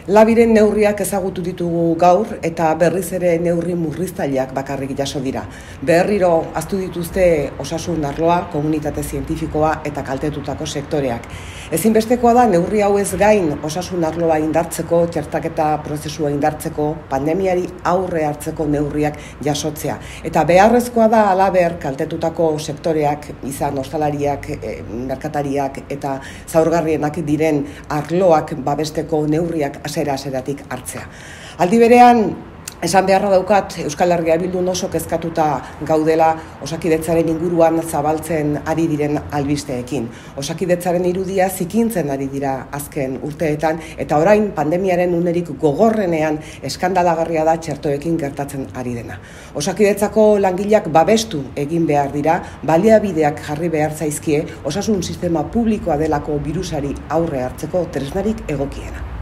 Labiren neurriak ezagutu ditugu gaur eta berriz ere neurri murriztaileak bakarrik jaso dira. Berriro ahaztu dituzte osasun arloa, komunitate zientifikoa eta kaltetutako sektoreak. Ezinbestekoa da neurri hauez gain osasun arloa indartzeko, txertaketa prozesua indartzeko, pandemiari aurre hartzeko neurriak jasotzea. Eta beharrezkoa da halaber kaltetutako sektoreak, izan ostalariak, merkatariak eta zaurgarrienak diren arloak babesteko neurriak aseratik hartzea. Aldi berean, esan beharra daukat, Euskal Herria Bildun oso kezkatuta gaudela Osakidetzaren inguruan zabaltzen ari diren albisteekin. Osakidetzaren irudia zikintzen ari dira azken urteetan, eta orain pandemiaren unerik gogorrenean eskandalagarria da txertoekin gertatzen ari dena. Osakidetzako langileak babestu egin behar dira, baliabideak jarri behar zaizkie, osasun sistema publikoa delako birusari aurre hartzeko tresnarik egokiena.